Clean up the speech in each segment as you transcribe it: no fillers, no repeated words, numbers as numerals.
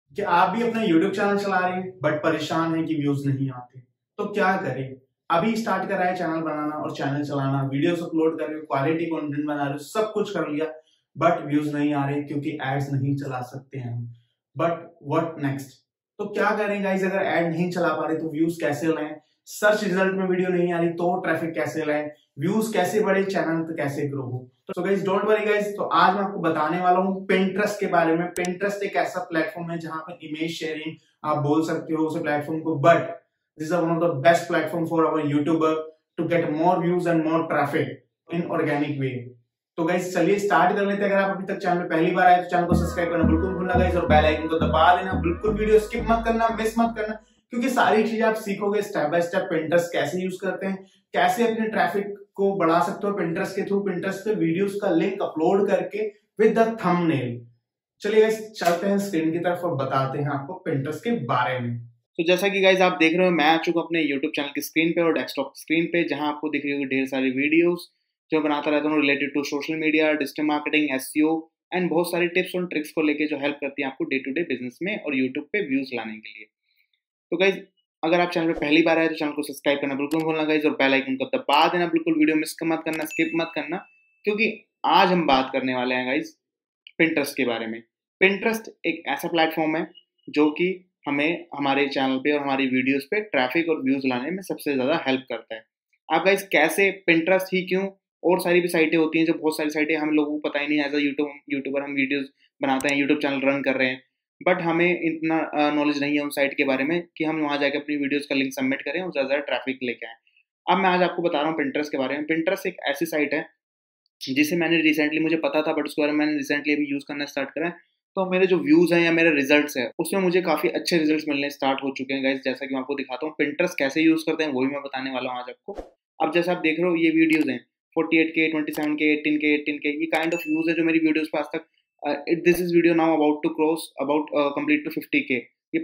कि आप भी अपना YouTube चैनल चला रहे हैं बट परेशान हैं कि व्यूज नहीं आते, तो क्या करें। अभी स्टार्ट करा है चैनल बनाना और चैनल चलाना, वीडियोस अपलोड कर रहे हो, क्वालिटी कंटेंट बना रहे हो, सब कुछ कर लिया बट व्यूज नहीं आ रहे क्योंकि एड्स नहीं चला सकते हैं हम। But what next? तो क्या करें गाइस, अगर एड नहीं चला पा रहे तो व्यूज कैसे लाएं, सर्च रिजल्ट में वीडियो नहीं आ रही तो ट्रैफिक कैसे लाएं, व्यूज कैसे बढ़े, चैनल तो कैसे ग्रो हो। तो गाइस डोंट वरी गाइस, तो आज मैं आपको बताने वाला हूँ पिंटरेस्ट के बारे में। पिंटरेस्ट एक ऐसा प्लेटफॉर्म है जहां पर इमेज शेयरिंग आप बोल सकते हो उस प्लेटफॉर्म को, but this is one of the best platform for our YouTuber to get more views and more traffic in organic way. तो गाइस चलिए स्टार्ट कर लेते हैं। अगर आप अभी तक चैनल में पहली बार आए तो चैनल को सब्सक्राइब करना बिल्कुल भूलना गाइस, और बेल आइकन को दबा देना। बिल्कुल वीडियो स्किप मत करना, मिस मत करना, क्योंकि सारी चीजें आप सीखोगे स्टेप बाय स्टेप। पिंटरेस्ट कैसे यूज करते हैं, कैसे अपने ट्रैफिक को बढ़ा सकते हो पिंटरेस्ट के थ्रू, पिंटरेस्ट पे वीडियोस का लिंक अपलोड करके विद द थंबनेल। चलिए गाइस चलते हैं स्क्रीन की तरफ और बताते हैं आपको पिंटरेस्ट के बारे में। तो जैसा कि गाइस आप देख रहे हो, मैं आ चुका अपने YouTube चैनल की स्क्रीन पे और डेस्कटॉप स्क्रीन पे, जहां आपको दिख रही होगी ढेर सारी वीडियोस जो बनाता रहता हूँ related to social media, digital marketing, SEO and बहुत सारी टिप्स और ट्रिक्स को लेके जो हेल्प करती है आपको डे टू डे बिजनेस में और यूट्यूब पे व्यूज लाने के लिए। तो गाइज अगर आप चैनल पे पहली बार आए तो चैनल को सब्सक्राइब करना बिल्कुल भूलना गाइज, और बेल आइकन को दबा देना। बिल्कुल वीडियो मिस मत करना, स्किप मत करना, क्योंकि आज हम बात करने वाले हैं गाइज पिंटरेस्ट के बारे में। पिंटरेस्ट एक ऐसा प्लेटफॉर्म है जो कि हमें हमारे चैनल पे और हमारी वीडियोस पे ट्रैफिक और व्यूज लाने में सबसे ज्यादा हेल्प करता है। आप गाइज कैसे, पिंटरेस्ट ही क्यों, और सारी भी साइटें होती हैं, जो बहुत सारी साइटें हम लोगों को पता ही नहीं। एज अ यूट्यूबर हम वीडियोस बनाते हैं, यूट्यूब चैनल रन कर रहे हैं, बट हमें इतना नॉलेज नहीं है उन साइट के बारे में कि हम वहाँ जाकर अपनी वीडियोस का लिंक सबमिट करें और ज़्यादा ट्रैफिक लेके आएँ। अब मैं आज आपको बता रहा हूँ पिंटरेस्ट के बारे में। पिंटरेस्ट एक ऐसी साइट है जिसे मैंने रिसेंटली, मुझे पता था बट उसके बारे में मैंने रिसेंटली अभी यूज़ करना स्टार्ट करा है। तो मेरे जो व्यूज़ हैं या मेरे रिजल्ट्स हैं उसमें मुझे काफ़ी अच्छे रिजल्ट्स मिलने स्टार्ट हो चुके हैं गाइस। जैसा कि मैं आपको दिखाता हूँ पिंटरेस्ट कैसे यूज़ करते हैं, वो भी मैं बताने वाला हूँ आज आपको। अब जैसा आप देख रहे हो ये वीडियोज़ हैं 48K, 27K, 18K, 18K, ये काइंड ऑफ व्यूज़ है जो मेरी वीडियोज़ पे आज तक। This is video now about to cross about complete to 50K। ये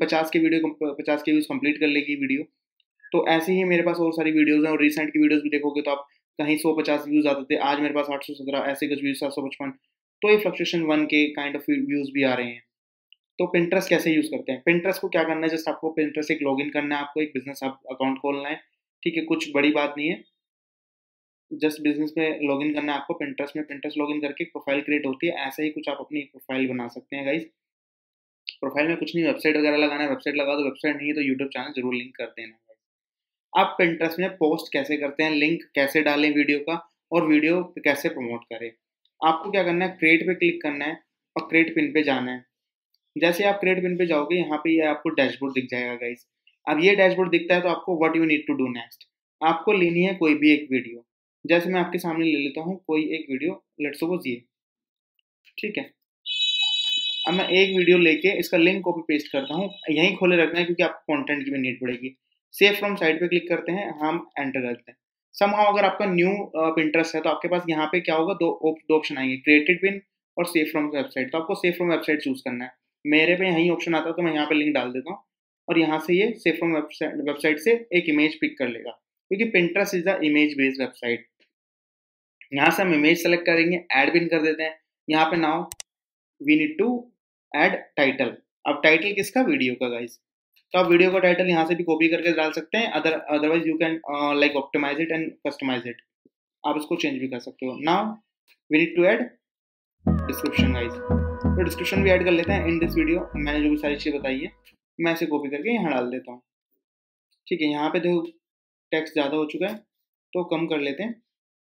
50K व्यूज़ कंप्लीट कर लेगी वीडियो। तो ऐसे ही मेरे पास और सारी वीडियोज़ हैं, और रिसेंट की वीडियोज़ भी देखोगे तो आप कहीं 150 व्यूज़ आते थे, आज मेरे पास 817 ऐसे कुछ व्यूज़, 755। तो ये fluctuation 1K kind of views भी आ रहे हैं। तो पिंटरेस्ट कैसे यूज़ करते हैं? पिंटरेस्ट को क्या करना है, जस्ट आपको पिंटरेस्ट एक लॉगिन करना है, आपको एक बिजनेस अकाउंट खोलना है, ठीक है, कुछ बड़ी बात नहीं है। जस्ट बिजनेस में लॉगिन करना है आपको पिंटरेस्ट में। पिंटरेस्ट लॉगिन करके एक प्रोफाइल क्रिएट होती है, ऐसे ही कुछ आप अपनी प्रोफाइल बना सकते हैं गाइज। प्रोफाइल में कुछ नहीं, वेबसाइट वगैरह लगाना है, वेबसाइट लगा दो, वेबसाइट नहीं है तो यूट्यूब चैनल जरूर लिंक कर देना। आप पिंटरेस्ट में पोस्ट कैसे करते हैं, लिंक कैसे डालें वीडियो का, और वीडियो कैसे प्रमोट करें। आपको क्या करना है, क्रिएट पे क्लिक करना है और क्रिएट पिन पे जाना है। जैसे आप क्रिएट पिन पे जाओगे, यहाँ पे ये आपको डैशबोर्ड दिख जाएगा गाइस। अब ये डैशबोर्ड दिखता है तो आपको what you need to do next, आपको लेनी है कोई भी एक वीडियो। जैसे मैं आपके सामने ले लेता हूँ कोई एक वीडियो, लेट्स सपोज ये, ठीक है। अब मैं एक वीडियो लेके इसका लिंक कॉपी पेस्ट करता हूँ, यहीं खोले रखना है क्योंकि आपको कंटेंट की भी नीड पड़ेगी। सेव फ्रॉम साइट पे क्लिक करते हैं, हम एंटर करते हैं। समहाउ अगर आपका न्यू पिंटरेस्ट है तो आपके पास यहाँ पे क्या होगा, दो ऑप्शन आएंगे, क्रिएटेड पिन और सेव फ्रॉम वेबसाइट। तो आपको सेव फ्रॉम वेबसाइट चूज करना है। मेरे पे यही ऑप्शन आता है तो मैं यहाँ पे लिंक डाल देता हूँ, और यहाँ से ये सेव फ्रॉम वेबसाइट से एक इमेज पिक कर लेगा, क्योंकि Pinterest is the image based website. यहाँ से हम इमेज सेलेक्ट करेंगे, ऐड पिन कर देते हैं। यहाँ पे now we need to add title. अब टाइटल किसका, वीडियो का गाइस। तो आप वीडियो का टाइटल यहाँ से भी कॉपी करके डाल सकते हैं, otherwise you can like optimize it and customize it. आप इसको चेंज भी कर सकते हो। Now we need to add description guys. तो डिस्क्रिप्शन भी ऐड कर लेते हैं। इन दिस वीडियो मैंने जो भी सारी चीज़ बताई है मैं इसे कॉपी करके यहाँ डाल देता हूँ, ठीक है। यहाँ पे देखो टेक्स्ट ज़्यादा हो चुका है तो कम कर लेते हैं।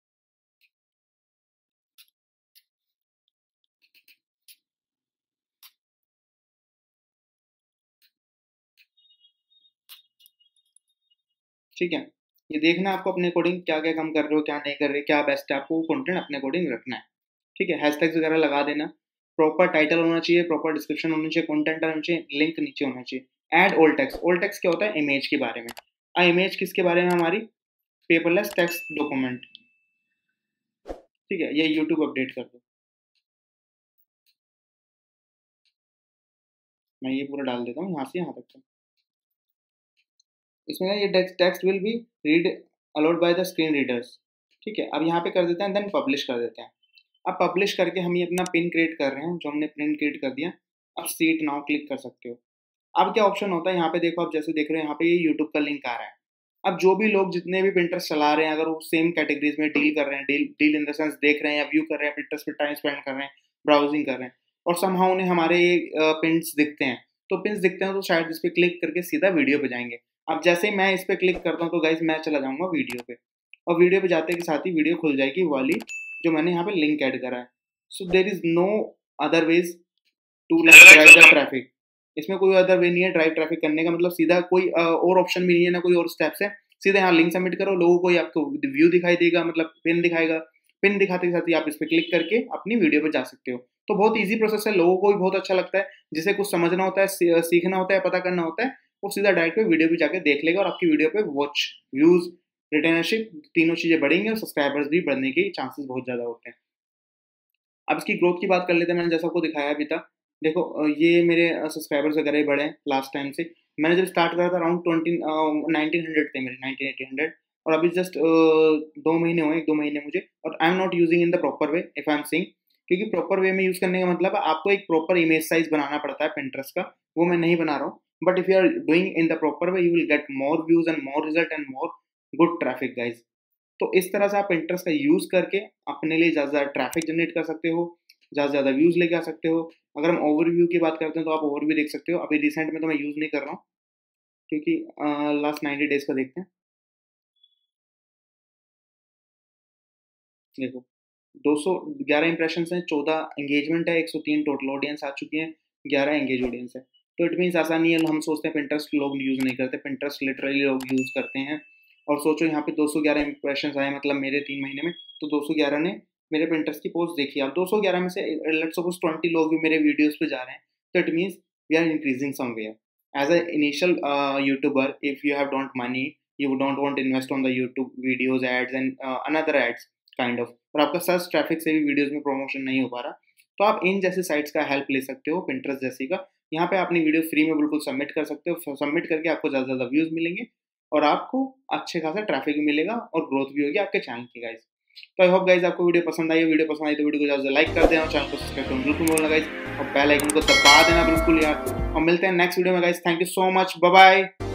ठीक है, ये देखना आपको अपने अकॉर्डिंग क्या क्या कम कर रहे हो, क्या नहीं कर रहे, क्या बेस्ट है, आपको कंटेंट अपने अकॉर्डिंग रखना है, ठीक है। हैशटैग्स वगैरह लगा देना, प्रॉपर टाइटल होना चाहिए, प्रॉपर डिस्क्रिप्शन होनी चाहिए, कंटेंट होना चाहिए, लिंक नीचे होना चाहिए। Add alt text. Alt text क्या होता है, इमेज के बारे में। इमेज किसके बारे में, हमारी पेपरलेस टेक्स्ट डॉक्यूमेंट, ठीक है। ये यूट्यूब अपडेट कर दो, मैं ये पूरा डाल देता हूँ यहाँ से यहाँ तक। इसमें ये text will be read aloud by the screen readers, ठीक है। अब यहाँ पे कर देते हैं, देन पब्लिश कर देते हैं। अब पब्लिश करके हम ये अपना पिन क्रिएट कर रहे हैं, जो हमने पिन क्रिएट कर दिया। अब सीट नाउ क्लिक कर सकते हो। अब क्या ऑप्शन होता है यहाँ पे, देखो आप जैसे देख रहे हो यहाँ पे ये यूट्यूब का लिंक आ रहा है। अब जो भी लोग जितने भी Pinterest चला रहे हैं, अगर वो सेम कैटेगरीज में डील कर रहे हैं, डील इन द सेंस देख रहे हैं या व्यू कर रहे हैं, Pinterest पे टाइम स्पेंड कर रहे हैं, ब्राउजिंग कर रहे हैं, और समहाउ उन्हें हमारे पिन्स दिखते हैं, तो पिन्स दिखते हैं तो शायद इस पर क्लिक करके सीधा वीडियो पे जाएंगे। अब जैसे ही मैं इस पर क्लिक करता हूँ तो गाइज मैं चला जाऊंगा वीडियो पे, और वीडियो पे जाते के साथ ही वीडियो खुल जाएगी वाली जो मैंने यहाँ पे लिंक ऐड करा है। So there is no other ways to drive the traffic. इसमें कोई अदर वे नहीं है ड्राइव ट्रैफिक करने का, मतलब सीधा कोई और ऑप्शन भी नहीं है ना कोई और स्टेप्स है। सीधा यहाँ लिंक सबमिट करो, लोगों को आपको व्यू दिखाई देगा, मतलब पिन दिखाएगा, पिन दिखाते के साथ ही आप इस पर क्लिक करके अपनी वीडियो पे जा सकते हो। तो बहुत इजी प्रोसेस है, लोगों को भी बहुत अच्छा लगता है। जिसे कुछ समझना होता है, सीखना होता है, पता करना होता है, वो सीधा डायरेक्ट पे वीडियो पे जाके देख लेगा, और आपकी वीडियो पे वॉच, व्यूज, रिटेनरशिप, तीनों चीजें बढ़ेंगी, और सब्सक्राइबर्स भी बढ़ने के चांसेस बहुत ज्यादा होते हैं। अब इसकी ग्रोथ की बात कर लेते हैं। मैंने जैसा आपको दिखाया अभी तक, देखो ये मेरे सब्सक्राइबर्स वगैरह ही बढ़े हैं लास्ट टाइम से। मैंने जब स्टार्ट करा था अराउंड 1900 थे मेरे, 1800, और अभी जस्ट 2 महीने हुए, 1-2 महीने मुझे, और I am not using in the proper way if I am seeing, क्योंकि प्रॉपर वे में यूज करने का मतलब है आपको एक प्रॉपर इमेज साइज बनाना पड़ता है Pinterest का, वो मैं नहीं बना रहा हूँ। But if you are doing in the proper way, you will get more views and more result and more good traffic guys. तो इस तरह से आप Pinterest का यूज करके अपने लिए ज़्यादा ट्रैफिक जनरेट कर सकते हो, ज़्यादा से ज़्यादा व्यूज़ लेके आ सकते हो। अगर हम ओवरव्यू की बात करते हैं तो आप ओवरव्यू देख सकते हो। अभी रिसेंट में तो मैं यूज़ नहीं कर रहा हूँ, क्योंकि लास्ट 90 डेज का देखते हैं। देखो 211 इंप्रेशन हैं, 14 एंगेजमेंट है, 103 टोटल ऑडियंस आ चुकी है, 11 एंगेज ऑडियंस है। तो इट मीन्स ऐसा नहीं है हम सोचते हैं Pinterest लोग यूज़ नहीं करते, Pinterest लिटरली लोग यूज़ करते हैं। और सोचो यहाँ पे 211 इंप्रेशन आए, मतलब मेरे 3 महीने में, तो 211 ने मेरे Pinterest की पोस्ट देखी। अब 211 में से लेट्स सपोज 20 लोग भी मेरे वीडियोस पे जा रहे हैं, तो it means we are increasing somewhere. As a initial YouTuber, if you have don't money, you don't want invest on the YouTube videos ads and another ads kind of, और आपका सर्च ट्रैफिक से भी videos में promotion नहीं हो पा रहा, तो आप इन जैसे साइट्स का हेल्प ले सकते हो, Pinterest जैसी का। यहाँ पे अपनी वीडियो फ्री में बिल्कुल सबमिट कर सकते हो। सबमिट करके आपको ज़्यादा से ज़्यादा व्यूज़ मिलेंगे, और आपको अच्छे खासा ट्रैफिक भी मिलेगा, और ग्रोथ भी होगी आपके चैनल की गाइज। तो आई होप गाइज आपको वीडियो पसंद आई। वीडियो पसंद आई तो वीडियो को ज़्यादा लाइक कर देना, चैनल को सब्सक्राइब करना बिल्कुल बोलना गाइज, और बेल आइकन को दबा देना बिल्कुल यार। और मिलते हैं नेक्स्ट वीडियो में guys. Thank you so much, bye bye.